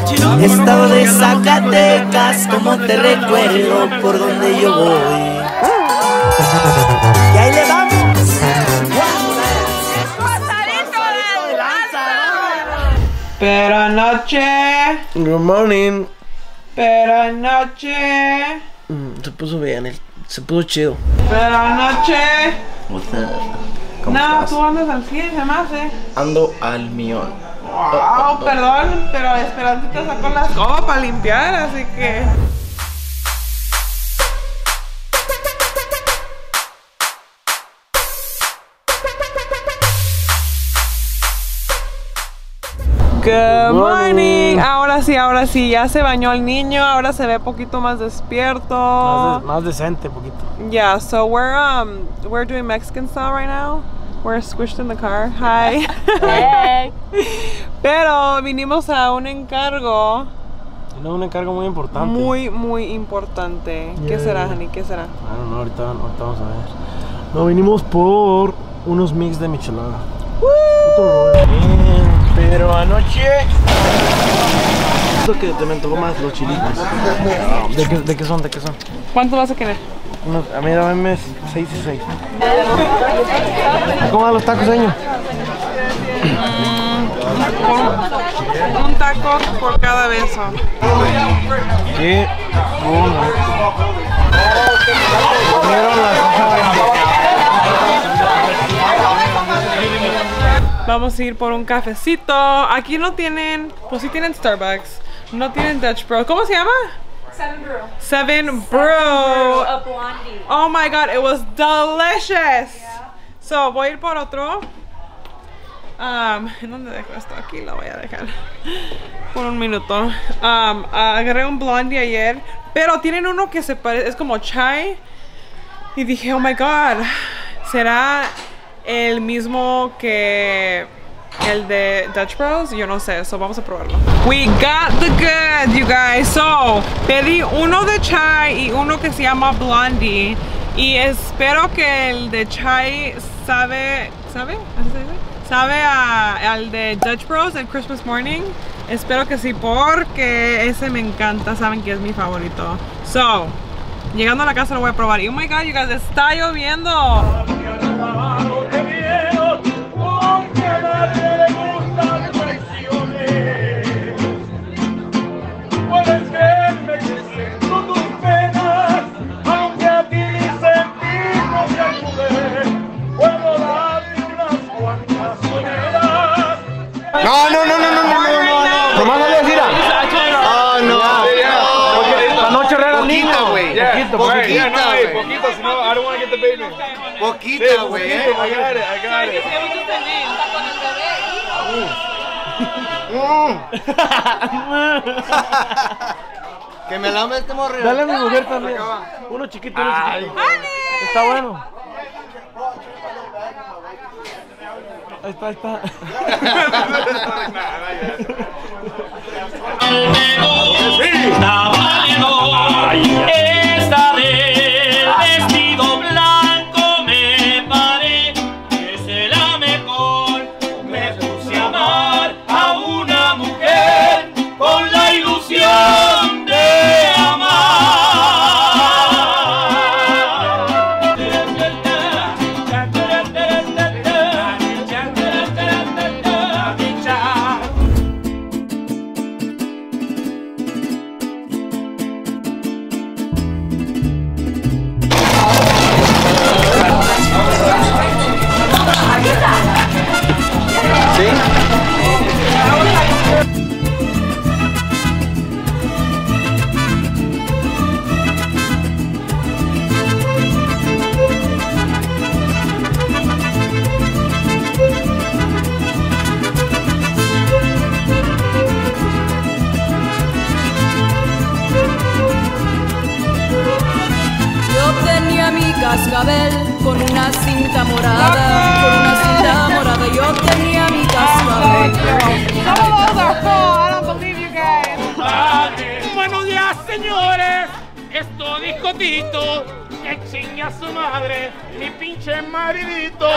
Estado de Zacatecas, como te recuerdo por donde yo voy. Y ahí le vamos. Pero anoche. Good morning. Pero anoche. Se puso bien, se puso chido. Pero anoche. What's up? ¿Cómo No, estás? tú andas al 100, se me hace. Ando al millón. Wow, perdón, pero Esperancita sacó la escoba para limpiar, así que. Good morning. Ahora sí, ya se bañó el niño, ahora se ve poquito más despierto. Más decente, poquito. Yeah, so we're doing Mexican style right now. We're squished in the car. Hi. Hey. Pero vinimos a un encargo. Tiene un encargo muy importante. Muy importante. ¿Qué será, honey? ¿Qué será? No, ahorita vamos a ver. No, vinimos por unos mix de michelada. Bien, pero anoche. Lo que te me antojó más, los chilitos. ¿De qué son? ¿Cuánto vas a querer? A mí dame 6 y 6. ¿Cómo van los tacos, señor? Un taco por cada beso. Qué bueno. Vamos a ir por un cafecito. Aquí no tienen, pues sí tienen Starbucks. No tienen Dutch Bro. ¿Cómo se llama? Seven Brew. A blondie. Oh my god, it was delicious. So voy a ir por otro. ¿En dónde dejo esto? Aquí lo voy a dejar por un minuto. Agarré un blondie ayer, pero tienen uno que se parece, es como chai. Y dije, oh my god, ¿será el mismo que el de Dutch Bros? Yo no sé, so vamos a probarlo. We got the goods, you guys. So, pedí uno de chai y uno que se llama blondie. Y espero que el de chai sabe ¿así se dice? Sabe al de Dutch Bros, el Christmas Morning. Espero que sí, porque ese me encanta. Saben que es mi favorito. So, llegando a la casa lo voy a probar. Y oh my god, you guys, está lloviendo. No. Nomás no le decir. Oh, no. La noche regala el niño, güey. Poquito, si no, I don't want to get the baby. Poquita, güey. I got it. Que me lame este morro. Dale a mi mujer también. Uno chiquito, uno chiquito. Está bueno. Ahí está. Esta del vestido blanco me paré, es la mejor. Me puse a amar a una mujer con la ilusión de amar. cascabel con una cinta morada, con una cinta morada. Yo tenía mi cascabel. Buenos días, señores. Esto discotito. Que chingue a su madre, mi pinche maridito.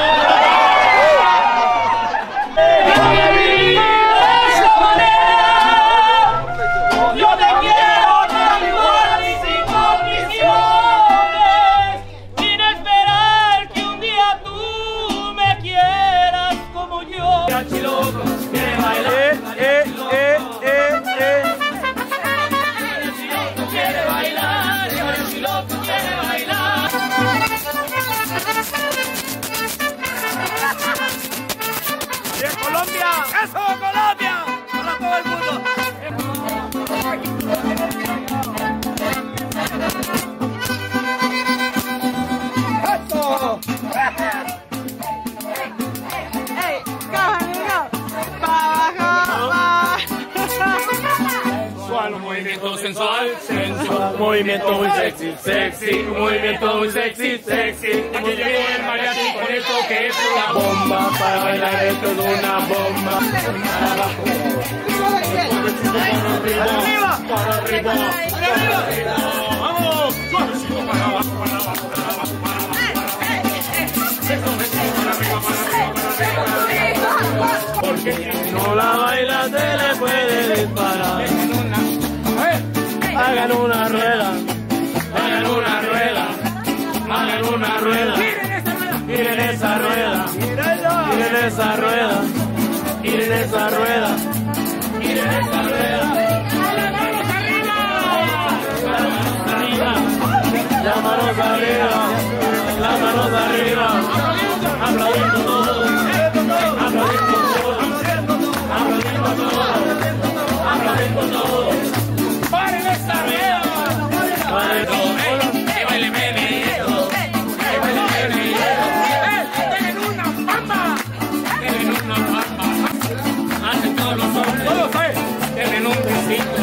movimiento sensual, sensual, movimiento muy sexy, sexy, movimiento muy sexy, sexy. Aquí llegó el mariachi con esto que es una bomba, para bailar esto es una bomba. Para arriba, para arriba, vamos, suavecito para abajo, para abajo, para abajo, para abajo, porque si no la baila se le puede disparar. Hagan una rueda, hagan una rueda, hagan una rueda. Miren esa rueda, miren esa rueda, miren esa rueda, miren esa rueda. Las manos arriba, las manos arriba, aplaudiendo todos, aplaudiendo todos, aplaudiendo todos, aplaudiendo todos. ¡Paren esta rueda! ¡Paren todo! ¡Que baile meneito! ¡Que baile meneito! ¡Tienen una pamba! ¡Tienen una pamba! ¡Hacen todos los hombres! ¡Todos ahí! ¡Tienen un besito!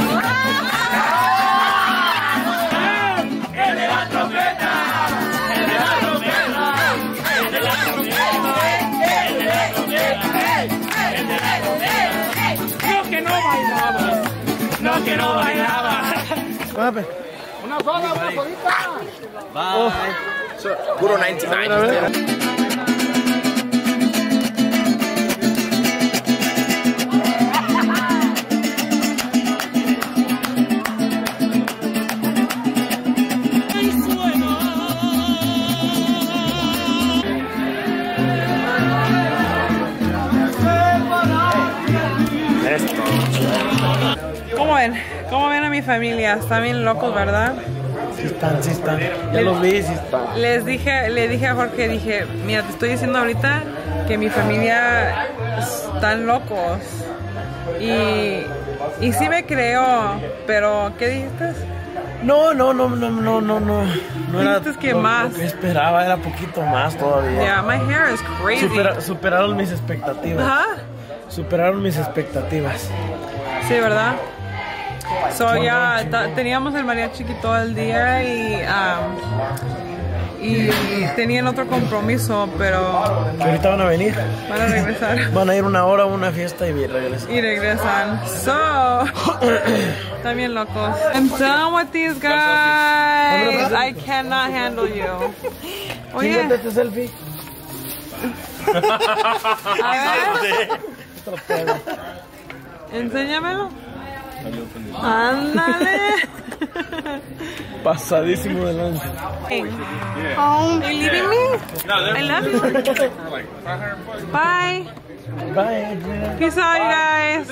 No que no bailaba. Una sola, una solita. So, puro 99. ¿Cómo ven a mi familia? Están bien locos, ¿verdad? Sí están. Ya los vi, sí están. Le dije a Jorge, dije, mira, te estoy diciendo ahorita que mi familia están locos. Y sí me creo, pero ¿qué dijiste? No era Dijiste que más. Lo que esperaba era poquito más todavía. Yeah, my hair is crazy. Superaron mis expectativas. Ajá. Superaron mis expectativas. Sí, ¿verdad? So ya teníamos el mariachi todo el día y tenían otro compromiso, pero Que ahorita van a venir. van a regresar. Van a ir una hora a una fiesta y regresan. Y regresan. So, están bien locos. I'm done with these guys. I cannot handle you. Oye, Chíngate este selfie. a ver. Enséñamelo. Ándale. Pasadísimo de lanza. Are you leaving me? I love you. Bye. Bye. Peace out, you guys.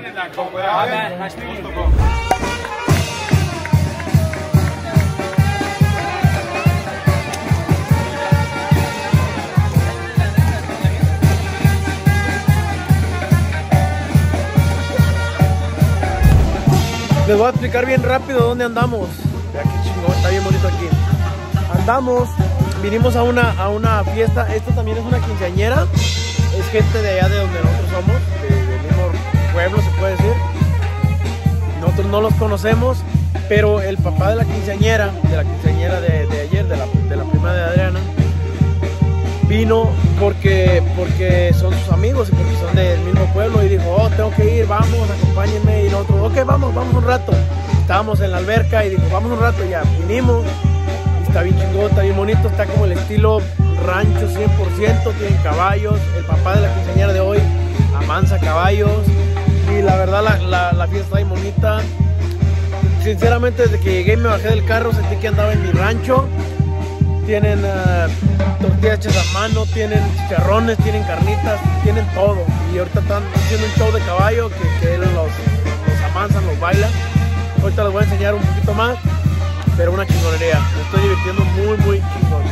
Les voy a explicar bien rápido dónde andamos. Mira qué chingón, está bien bonito aquí. Andamos, vinimos a una fiesta. Esto también es una quinceañera. Es gente de allá de donde nosotros somos, del mismo pueblo se puede decir. Nosotros no los conocemos, pero el papá de la quinceañera de ayer, de la prima de Adriana, vino porque son sus amigos y porque son del mismo pueblo y dijo, oh, tengo que ir, vamos, acompáñenme. Y nosotros, ok, vamos un rato. Estábamos en la alberca y dijo, vamos un rato, ya vinimos. Y está bien chingón, está bien bonito, está como el estilo rancho 100%, tienen caballos. El papá de la quinceañera de hoy amansa caballos y la verdad la fiesta está bien bonita. Sinceramente, desde que llegué y me bajé del carro sentí que andaba en mi rancho. Tienen tortillas hechas a mano, tienen chicharrones, tienen carnitas, tienen todo. Y ahorita están haciendo un show de caballo que los amansan, los bailan. Ahorita les voy a enseñar un poquito más, pero una chingonería. Me estoy divirtiendo muy chingón.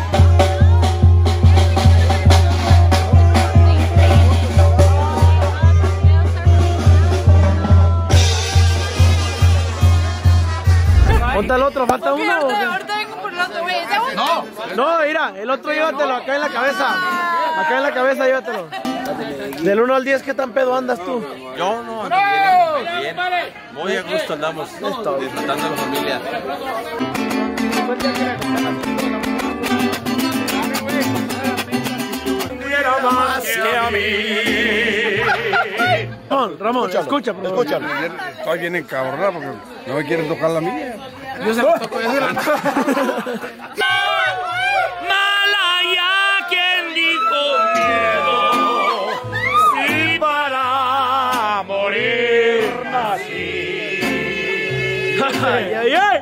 ¿Falta el otro? ¿Falta uno? Ahorita vengo por el otro, güey. No, mira, el otro llévatelo acá en la cabeza. Acá en la cabeza llévatelo. Del 1 al 10, ¿qué tan pedo andas tú? Yo no, bien. Muy a gusto andamos disfrutando de la familia. Más que a mí. Ramón, escúchalo. Estoy bien encabronado porque no me quieren tocar la mía. Yo se lo toco. Malaya, quien dijo miedo, si para morir nací. Ay, ay, ay.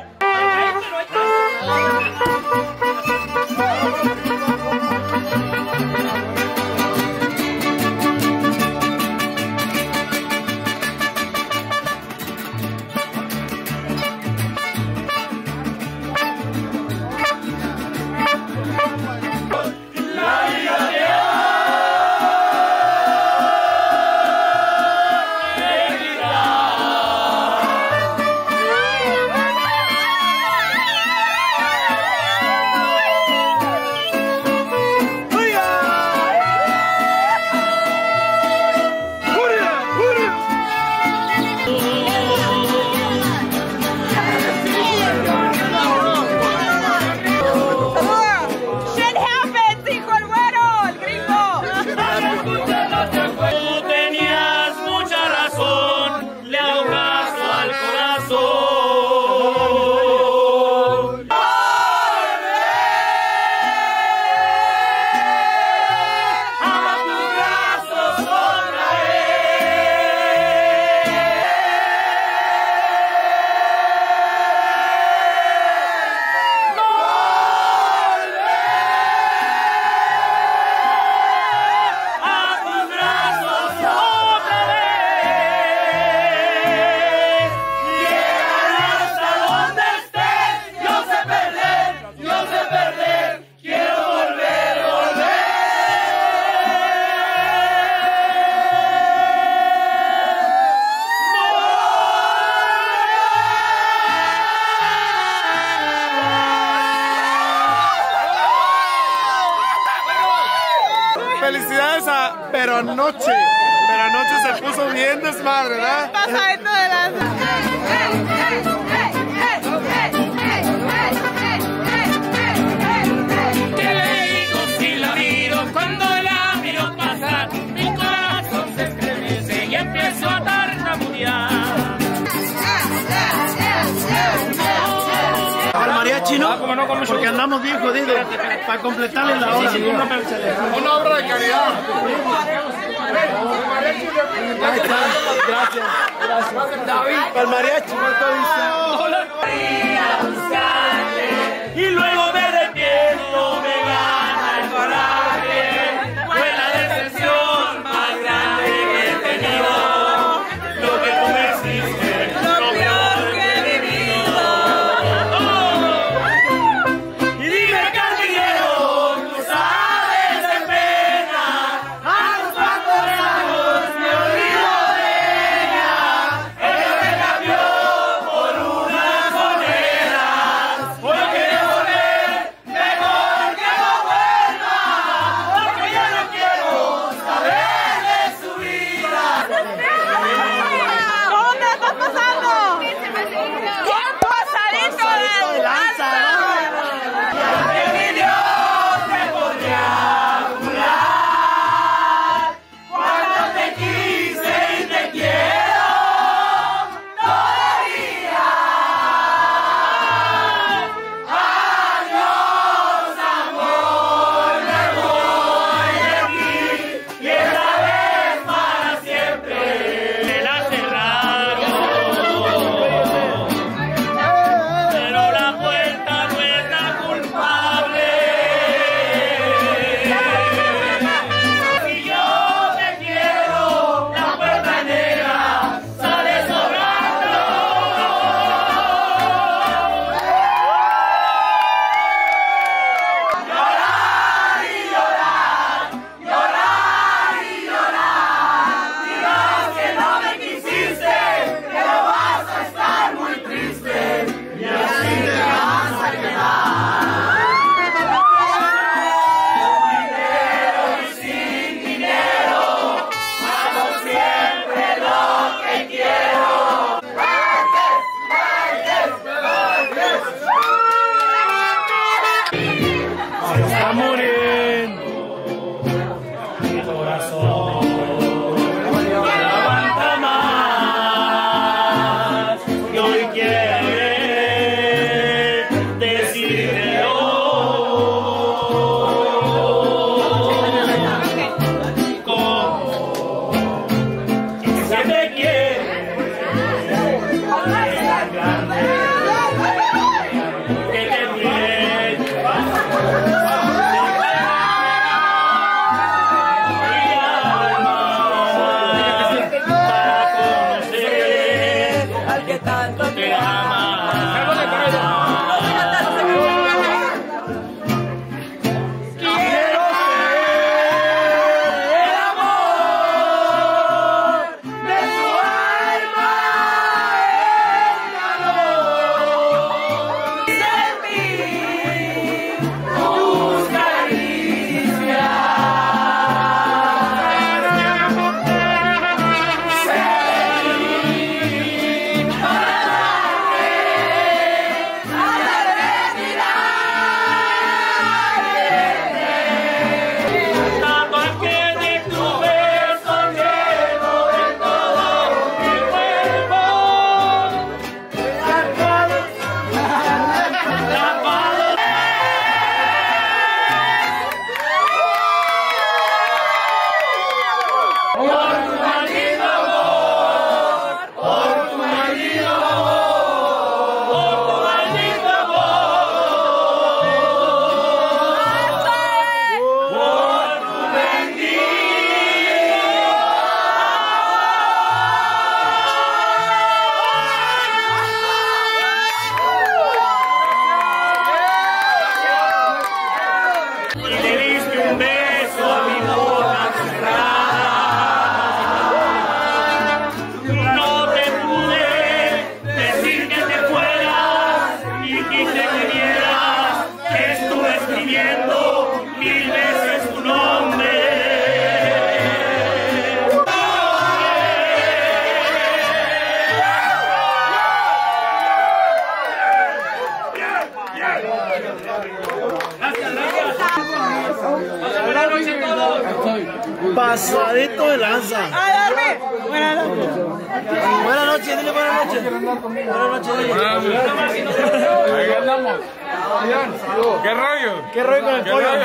Felicidades pero anoche se puso bien desmadre, ¿verdad? Pasadito de la... ¿Qué le digo si la miro? Cuando la miro pasar, mi corazón se estremece y empiezo a tartamudear. Al mariachi, ¿no? Porque andamos bien jodidos. Para completarle la hora. Una obra de caridad. Gracias. Para el mariachi, Y luego me despierto, me gana el coraje. Fue la decepción más grande que he tenido. Lo que tú me hiciste, lo peor que he vivido. Y dime, cantinero, tú sabes de pena. A los cuantos años me olvido de ella. Ella me cambió por unas monedas. Hoy quiero volver que tanto te ama. No sé cantar, no sé cantar. Quiero ser el amor de tu alma, el calor sentir tus caricias. Pasadito de lanza. Buenas noches. Buenas noches, dile buenas noches. Buenas noches, dile. Ahí andamos. ¿Qué rollo? ¿Qué rollo con el ¿Qué pollo?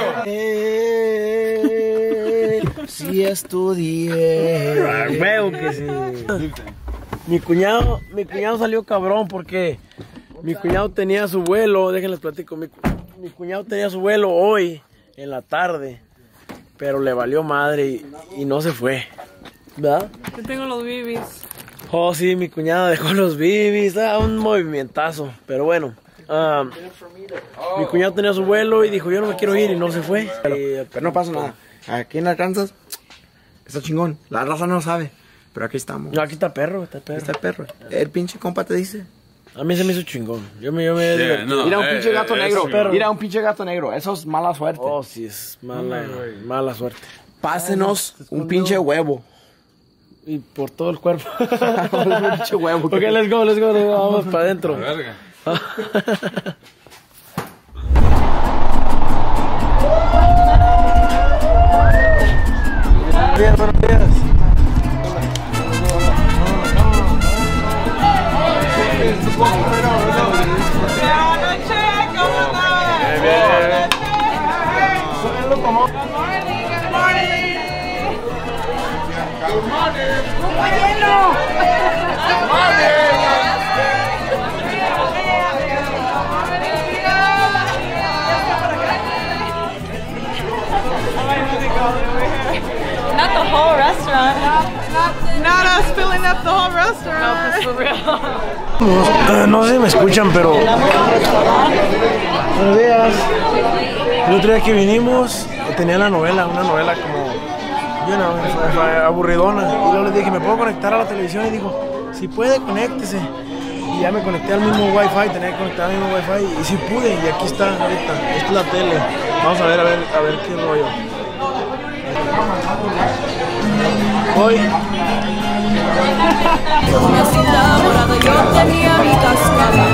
rollo? Sí estudié. Veo que sí. Mi cuñado salió cabrón porque mi cuñado tenía su vuelo, déjenles platico, mi cuñado tenía su vuelo hoy en la tarde, pero le valió madre y no se fue, ¿verdad? Yo tengo los bibis. Oh sí, mi cuñado dejó los bibis, un movimentazo, pero bueno. Mi cuñado tenía su vuelo y dijo yo no me quiero ir y no se fue. Pero no pasa nada. Aquí en Arkansas está chingón. La raza no sabe. Pero aquí estamos. No, aquí está perro, está perro. Está el perro. El pinche compa te dice. A mí se me hizo chingón. Yo me Mira un pinche gato negro. perro. Mira un pinche gato negro. Eso es mala suerte. Oh, sí, es mala suerte. Pásenos un pinche huevo. Y por todo el cuerpo. Un pinche huevo. Ok, let's go, vamos para adentro. Verga. Buenos días. Not the whole restaurant. Not us filling up the whole restaurant. For real. No sé si me escuchan, pero... Buenos días. El otro día que vinimos, tenía una novela como... aburridona. Y luego les dije, ¿me puedo conectar a la televisión? Y dijo, si puede, conéctese. Y ya me conecté al mismo wifi, tenía que conectar al mismo wifi. Y sí pude, y aquí está ahorita. Esta es la tele. Vamos a ver qué rollo. Hoy... Una cinta morada, yo tenía mi cascada.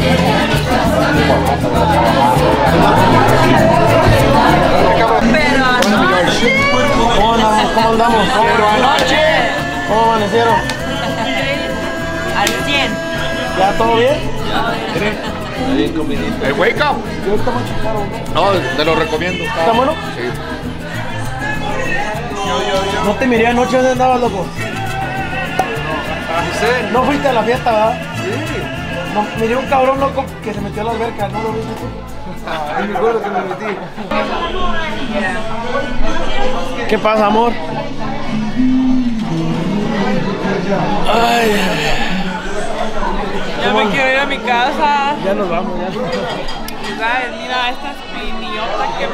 Pero anoche. ¿Cómo andamos? Pero anoche. ¿Cómo amanecieron? Al 100. ¿Ya todo bien? El wake up. No, te lo recomiendo. ¿Está bueno? Sí. No te miré anoche, ¿dónde andabas, loco? No fuiste a la fiesta, ¿verdad? Sí. No, miré un cabrón loco que se metió a la alberca, ¿no lo viste tú? Ay, me acuerdo que me metí. ¿Qué pasa, amor? Ay, Ya nos vamos, ya. ¿Sabes? Mira esta espinillota que...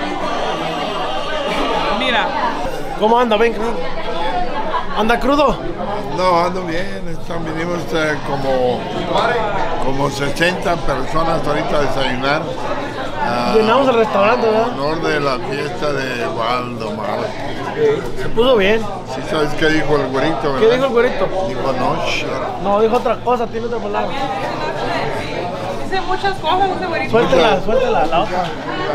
Mira. ¿Cómo anda? Ven, ¿anda crudo? No, ando bien. Vinimos como 60 personas ahorita a desayunar. Llenamos el restaurante, ¿verdad? En honor de la fiesta de Valdemar. Se puso bien. Sí, ¿sabes qué dijo el güerito, verdad? ¿Qué dijo el güerito? Dijo no, shit. No, dijo otra cosa, tiene otra palabra. Dice muchas cosas ese güerito. Suéltela, la otra.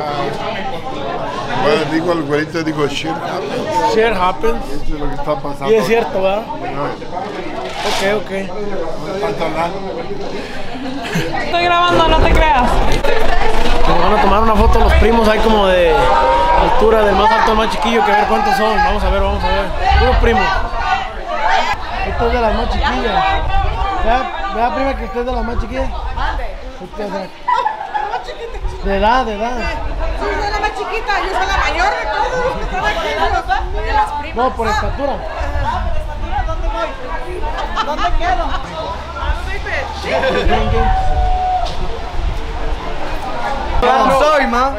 Bueno, dijo el güerito, dijo shit happens. Shit happens. Eso es lo que está pasando. Y es cierto, ¿verdad? No, Ok. no pasa nada. Estoy grabando, no te creas. Nos van a tomar una foto los primos ahí como de altura, del más alto al más chiquillo, que ver cuántos son. Vamos a ver. Unos primos. Esta es de las más chiquillas. Vea, prima, que usted es de las más chiquillas. Usted es de edad. Sí, soy la más chiquita, yo soy la mayor de todos los que están aquí. De las primas. No, por estatura. ¿Dónde voy? ¿Dónde quedo? ¿Cómo soy, ma?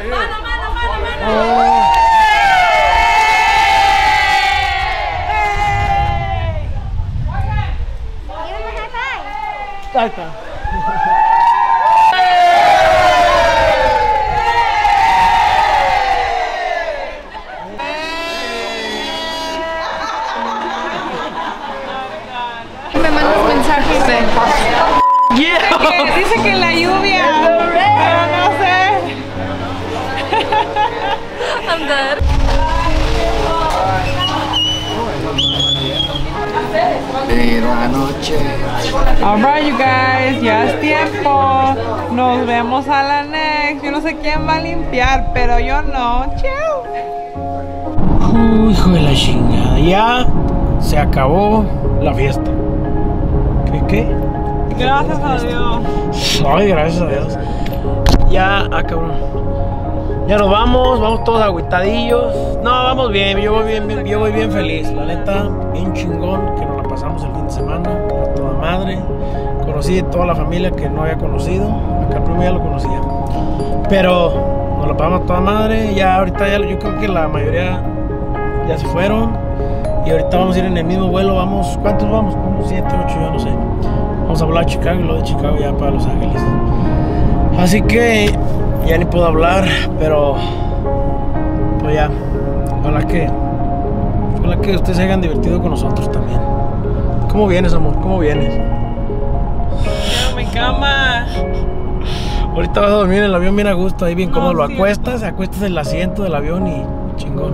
Ahí está. Me mandas mensajes de... Dice que la lluvia, pero no sé. I'm dead. Pero anoche. Alright, you guys, ya es tiempo. Nos vemos a la next. Yo no sé quién va a limpiar, pero yo no. Chao. Hijo de la chingada. Ya se acabó la fiesta. ¿Qué? Gracias a Dios. Ay, gracias a Dios. Ya acabó. Ya nos vamos todos agüitadillos. No, vamos bien, yo voy bien feliz. La neta, bien chingón que nos la pasamos el fin de semana, a toda madre. Conocí toda la familia que no había conocido. Acá el primo ya lo conocía. Pero nos la pasamos a toda madre. Ya ahorita yo creo que la mayoría ya se fueron. Y ahorita vamos a ir en el mismo vuelo. ¿Cuántos vamos? Como 7, 8, yo no sé. Vamos a volar a Chicago y luego de Chicago ya para Los Ángeles. Así que ya ni puedo hablar, pero pues ya, ojalá que ustedes se hayan divertido con nosotros también. ¿Cómo vienes, amor? ¿Cómo vienes? Quiero mi cama. Ahorita vas a dormir en el avión bien a gusto, ahí bien cómodo, lo sí. acuestas en el asiento del avión y chingón.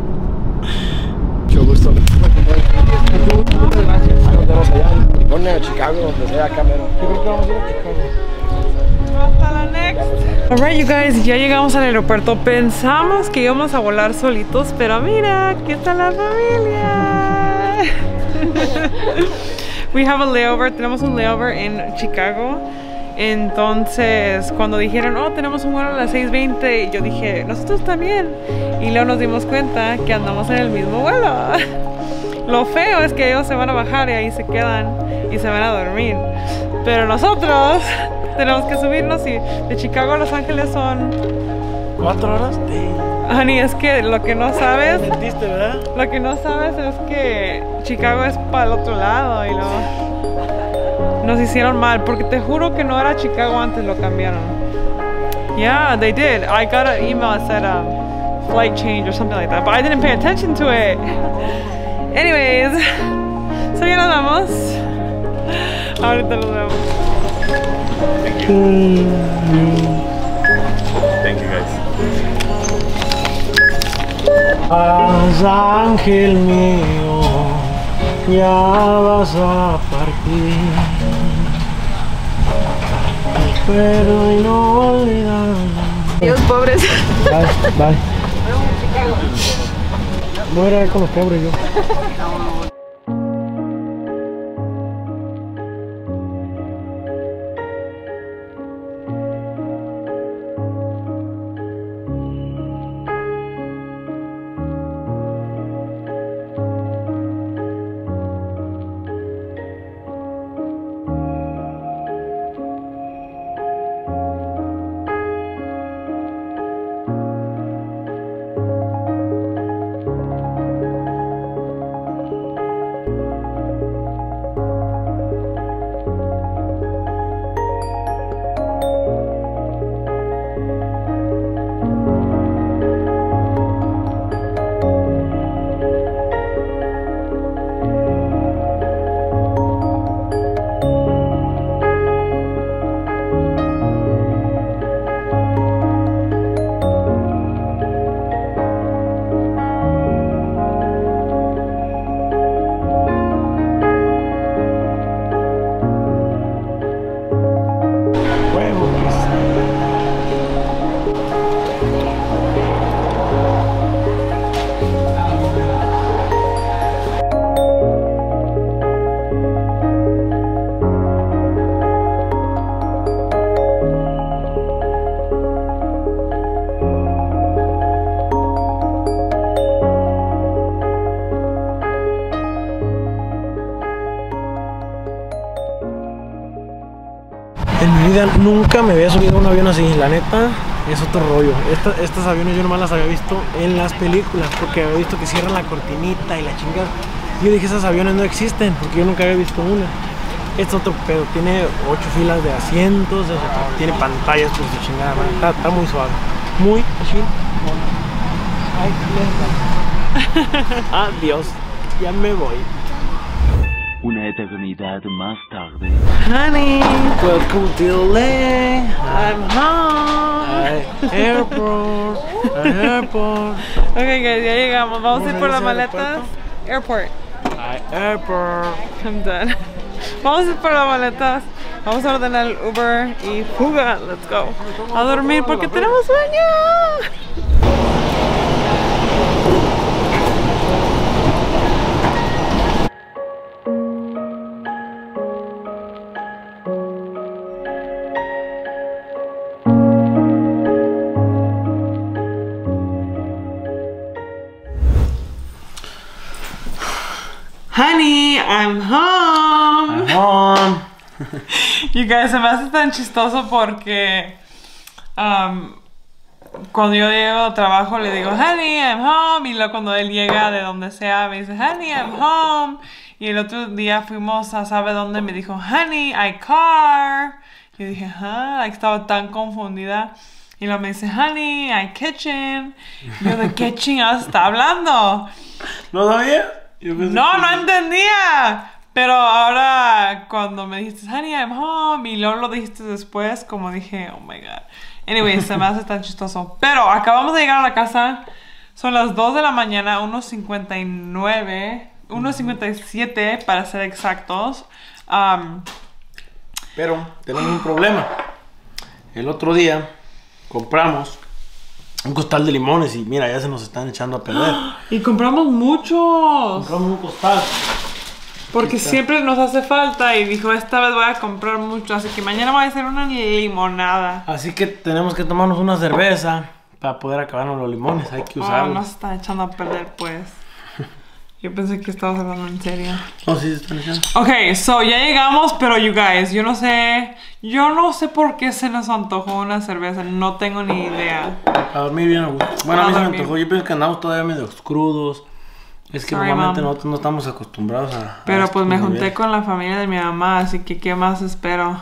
Mucho gusto. Muchas gracias. Nos vemos allá en California, Chicago, donde sea, Cameron. Yo creo que vamos a ir a Chicago. Hasta la next. Alright, you guys, ya llegamos al aeropuerto. Pensamos que íbamos a volar solitos, pero mira, aquí está la familia. We have a layover, tenemos un layover en Chicago. Entonces, cuando dijeron, oh, tenemos un vuelo a las 6:20, yo dije, nosotros también. Y luego nos dimos cuenta que andamos en el mismo vuelo. Lo feo es que ellos se van a bajar y ahí se quedan y se van a dormir. Pero nosotros tenemos que subirnos y de Chicago a Los Ángeles son 4 horas. Honey, es que lo que no sabes, Mentiste, ¿verdad? lo que no sabes es que Chicago es para el otro lado y luego nos hicieron mal, porque te juro que no era Chicago antes, lo cambiaron. Yeah, they did. I got an email that said flight change or something like that, but I didn't pay attention to it. Anyways, so ya nos vamos. Ahorita nos vemos. Thank you guys. Haz, ángel mío, ya vas a partir. Espero y no olvidar. Dios, pobres. Bye. Voy a ir con los pobres yo. En mi vida nunca me había subido a un avión así, la neta es otro rollo. Estos aviones yo nomás las había visto en las películas, porque había visto que cierran la cortinita y la chingada. Yo dije, esos aviones no existen, porque yo nunca había visto una. Este es otro pedo, tiene 8 filas de asientos, tiene pantallas, pues de chingada, está muy suave. Muy chill. Adiós, ya me voy. Una eternidad más tarde. Honey, welcome to LA. I'm home. Airport. Airport. Ok, guys, ya llegamos. Vamos a ir por las maletas. Airport. Airport. I'm done. Vamos a ir por las maletas. Vamos a ordenar el Uber y fuga. Let's go. A dormir porque tenemos sueño. Honey, I'm home. I'm home. You guys, se me hace tan chistoso porque cuando yo llego al trabajo le digo, honey, I'm home. Y luego cuando él llega de donde sea me dice, honey, I'm home. Y el otro día fuimos a sabe dónde, me dijo, honey, I car. Y dije, estaba tan confundida. Y luego me dice, honey, I kitchen. Y yo, ¿de qué chingados está hablando? ¿No sabía? No entendía. Pero ahora cuando me dijiste, honey, I'm home, y luego lo dijiste después, como dije, oh my god. Anyway, se me hace tan chistoso. Pero acabamos de llegar a la casa. Son las 2 de la mañana, 1:59, 1:57 para ser exactos. Pero tenemos un problema. El otro día compramos un costal de limones y mira, ya se nos están echando a perder. Y compramos muchos. Compramos un costal. Porque siempre nos hace falta y dijo, esta vez voy a comprar mucho, así que mañana voy a hacer una limonada. Así que tenemos que tomarnos una cerveza para poder acabarnos los limones, hay que usarlos. No se están echando a perder, pues. Yo pensé que estabas hablando en serio. No, sí se están echando. Ok, so ya llegamos, pero you guys, yo no sé por qué se nos antojó una cerveza, no tengo ni idea. A dormir bien, güey. Bueno, a mí se me antojó, yo pienso que andamos todavía medio crudos. Es que normalmente nosotros no estamos acostumbrados a... Pero pues me junté con la familia de mi mamá, así que ¿qué más espero?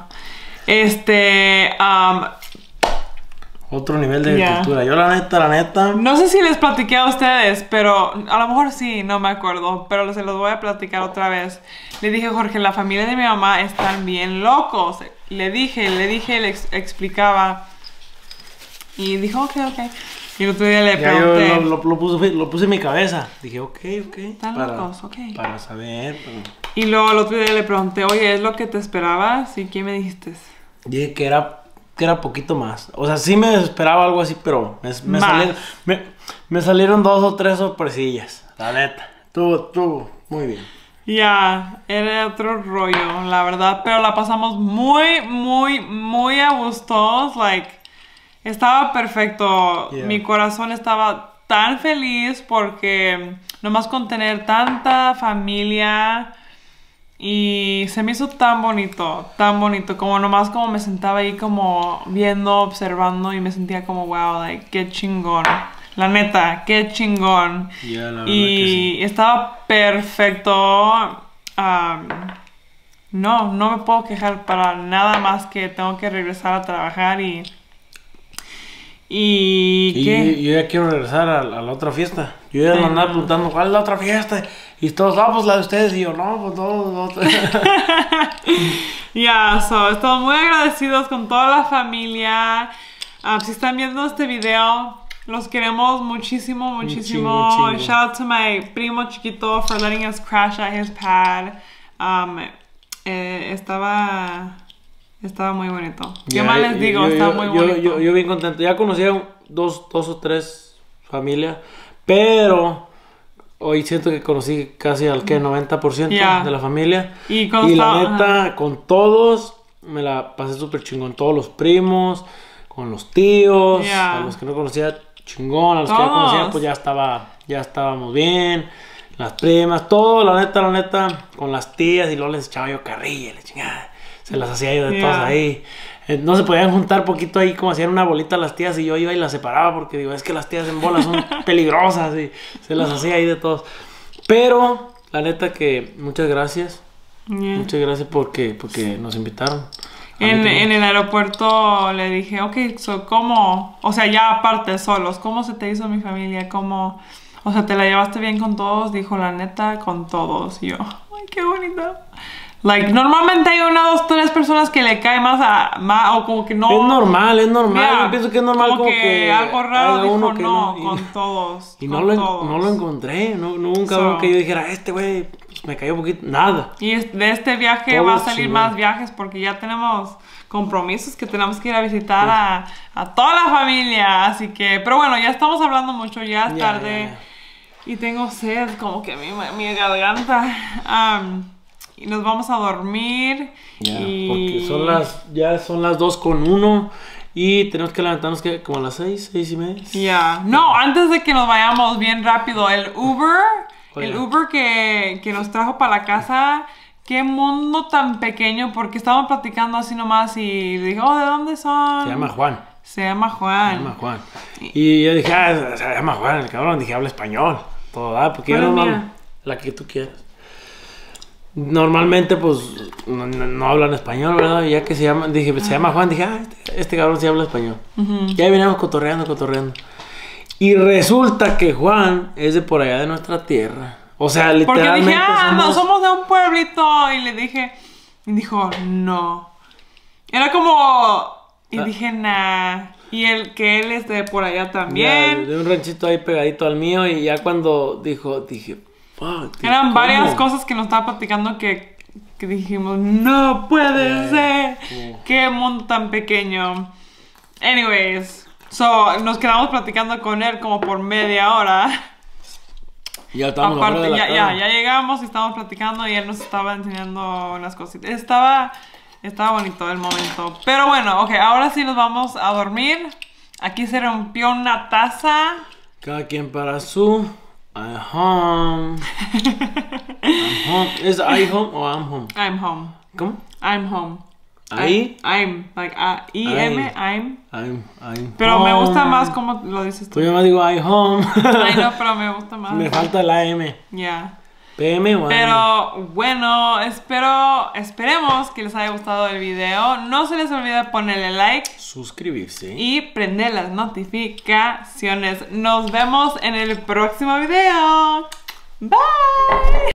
Otro nivel de cultura. Yo la neta... No sé si les platiqué a ustedes, pero a lo mejor sí, no me acuerdo. Pero se los voy a platicar otra vez. Le dije, Jorge, la familia de mi mamá están bien locos. Le dije, le explicaba. Y dijo, ok. Y el otro día le pregunté. Yo lo puse en mi cabeza. Dije, ok. Están locos, ok. Para saber. Y luego el otro día le pregunté, oye, ¿es lo que te esperabas? ¿Y qué me dijiste? Dije que era poquito más. O sea, sí me esperaba algo así, pero me salieron 2 o 3 sorpresillas. La neta. Estuvo muy bien. Ya, era otro rollo, la verdad. Pero la pasamos muy a gustos. Estaba perfecto. Yeah. Mi corazón estaba tan feliz porque nomás con tener tanta familia y se me hizo tan bonito, como nomás como me sentaba ahí como viendo, observando y me sentía como wow, qué chingón. La neta, qué chingón. Yeah, la verdad y que sí. Estaba perfecto. No me puedo quejar para nada más que tengo que regresar a trabajar y ¿qué? Yo ya quiero regresar a la otra fiesta. Yo ya andaba preguntando cuál es la otra fiesta. Y todos, pues la de ustedes. Y yo, no, pues todos. Estamos muy agradecidos con toda la familia. Si están viendo este video, los queremos muchísimo. Shout out to my primo chiquito for letting us crash at his pad. Estaba muy bonito. ¿Qué más les digo? Estaba muy bonito. Yo bien contento. Ya conocí a dos o tres familias, pero hoy siento que conocí casi al 90% de la familia. Y la neta, con todos me la pasé súper chingón. Todos los primos, con los tíos, a los que no conocía chingón, a los que ya conocía pues ya estábamos bien. Las primas, todo, la neta, con las tías, y luego les echaba yo carrilla, la chingada. Se las hacía yo de todos ahí. No se podían juntar poquito ahí, como hacían una bolita las tías, y yo iba y las separaba porque digo, es que las tías en bolas son peligrosas, y se las hacía ahí de todos. Pero, la neta que muchas gracias. Muchas gracias porque nos invitaron. En el aeropuerto le dije, ok, ¿cómo? O sea, ya aparte solos, ¿cómo se te hizo mi familia? ¿Cómo? O sea, ¿te la llevaste bien con todos? Dijo, la neta, con todos. Y yo, ay, qué bonito. Like, normalmente hay 1, 2, 3 personas que le cae más o como que no. Es normal. Yeah, yo pienso que es normal como que algo raro, dijo, uno que no, y, con todos. Y con no lo encontré, nunca que yo dijera, este güey, pues, me cayó un poquito, nada. Y de este viaje Todo va a salir chingón. más viajes porque ya tenemos compromisos que tenemos que ir a visitar a toda la familia, así que, pero bueno, ya estamos hablando mucho, ya es tarde y tengo sed, como que mi garganta. Y nos vamos a dormir. Porque son las 2:01 y tenemos que levantarnos como a las 6:30. No, antes de que nos vayamos bien rápido, el Uber que nos trajo para la casa, qué mundo tan pequeño, porque estábamos platicando así nomás y le dije, ¿de dónde son? Se llama Juan. Se llama Juan. Y yo dije, se llama Juan, el cabrón. Dije, habla español. Todo, porque yo la que tú quieras. Normalmente, pues, no hablan español, ¿verdad? Y ya que se llama Juan, dije, este cabrón sí habla español. Y ahí veníamos cotorreando. Y resulta que Juan es de por allá de nuestra tierra. O sea, literalmente. Porque dije, somos de un pueblito. Y le dije, y dijo, no. Era como, y dije, nah. Y él es de por allá también. De un ranchito ahí pegadito al mío. Y ya cuando dije, eran varias cosas que nos estaba platicando que dijimos, no puede ser. Qué mundo tan pequeño. Anyways, nos quedamos platicando con él como por media hora. Ya estamos aparte, ya llegamos y estábamos platicando y él nos estaba enseñando unas cositas. Estaba bonito el momento. Pero bueno, ok, ahora sí nos vamos a dormir. Aquí se rompió una taza. Cada quien para su... I'm home. ¿Es I home o I'm home? I'm home. ¿Cómo? I'm home. ¿Ahí? I'm, like I-M, I'm. Pero home. me gusta más como lo dices tú. Pues yo me digo I home. Ay, no, pero me gusta más. Me falta la M. PM o AM. Pero bueno, esperemos que les haya gustado el video. No se les olvide ponerle like, suscribirse y prender las notificaciones. Nos vemos en el próximo video. Bye.